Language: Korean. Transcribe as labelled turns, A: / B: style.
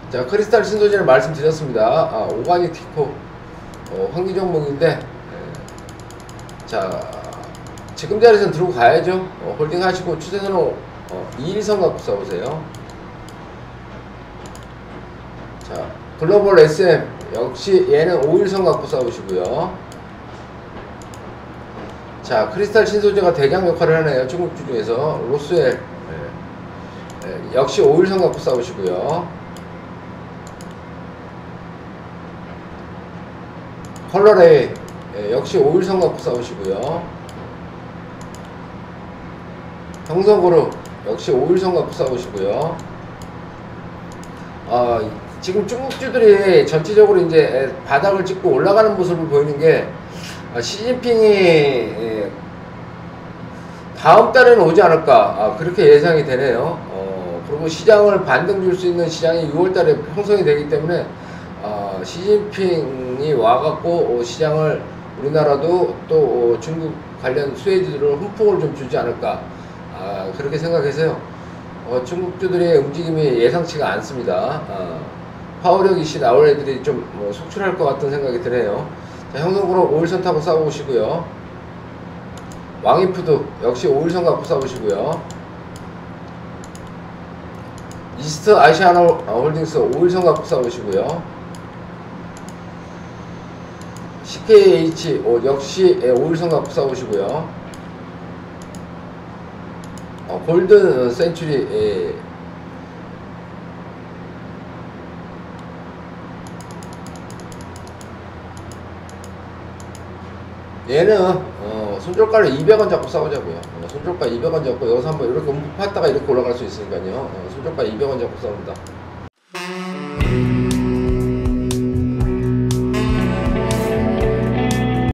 A: 자, 크리스탈 신소재는 말씀드렸습니다. 오가닉 티코 환기 종목인데, 자, 지금 자리에서는 들고 가야죠. 홀딩 하시고 추세선호 2일선 갖고 싸우세요. 자, 글로벌 SM 역시 얘는 5일선 갖고 싸우시고요. 자, 크리스탈 신소재가 대장 역할을 하네요. 중국주 중에서. 로스웰 역시 5일선 갖고 싸우시고요. 컬러레이 역시 5일선 갖고 싸우시고요. 형성그룹 역시 5일선 갖고 싸우시고요. 지금 중국주들이 전체적으로 이제 바닥을 찍고 올라가는 모습을 보이는 게, 시진핑이 다음 달에는 오지 않을까, 그렇게 예상이 되네요. 그리고 시장을 반등 줄 수 있는 시장이 6월 달에 형성이 되기 때문에, 시진핑이 와갖고 시장을, 우리나라도 또 중국 관련 수혜주들을 훈풍을 좀 주지 않을까, 그렇게 생각해서요. 중국주들의 움직임이 예상치가 않습니다. 파워력 이슈 나올 애들이 좀 속출할 것 같은 생각이 드네요. 자, 형성그룹 5일선 타고 싸우시고요. 왕이푸드 역시 5일선 갖고 싸우시고요. 이스트 아시아나 홀딩스 5일선 갖고 싸우시고요. CKH 역시 5일선 갖고 싸우시고요. 골든 센츄리 얘는 손절가를 200원 잡고 싸우자고요. 손절가 200원 잡고 여기서 한번 이렇게 움푹 팠다가 이렇게 올라갈 수 있으니까요. 손절가 200원 잡고 싸웁니다.